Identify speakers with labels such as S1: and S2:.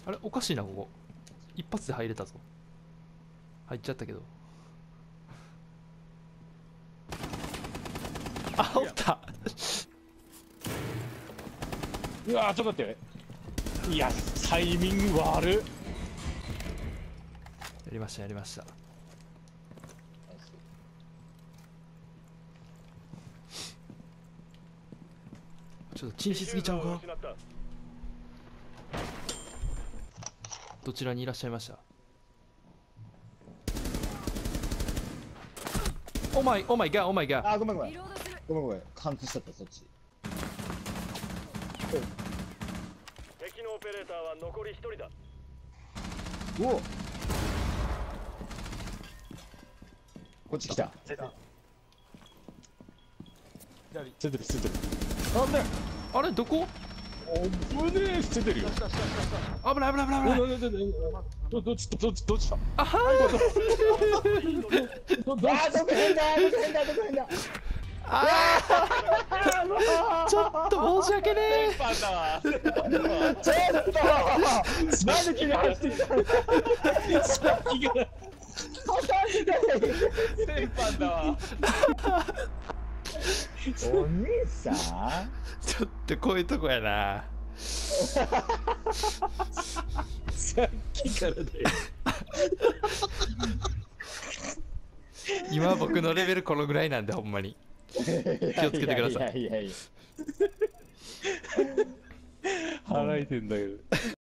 S1: あれおかしいなここ一発で入れたぞ。入っちゃったけど。あおった。
S2: うわーちょっと待って。いやタイミング悪っ。
S1: やりましたやりました。ちょっとチンしすぎちゃうか。どちらにいらっしゃいました。オーマイガーオーマイガー。
S3: あ、ごめんごめん。ごめんごめん。貫通しちゃった、そっち。
S4: 敵のオペレーターは残り1人だ。
S3: おお。こっち来た。
S2: ついてるついてる。
S3: なんで
S1: あれどこ。
S2: おぶねえついてるよ。
S1: 危ない危ない危ない危ない。
S2: どっちだ。
S1: あはー
S3: どこ変だどこ変だどこ変だ
S1: あーちょっと申し訳ねえ。
S2: パンだわ。
S3: ちょっとなんで君走ってきたの
S2: さっきから
S3: 先
S2: パンだわ。
S3: お兄さん
S1: ちょっとこういうとこやな。
S2: さっきからだよ。
S1: 今僕のレベルこのぐらいなんでほんまに気をつけてください。
S3: いやいやいや
S2: 払いてんだけど。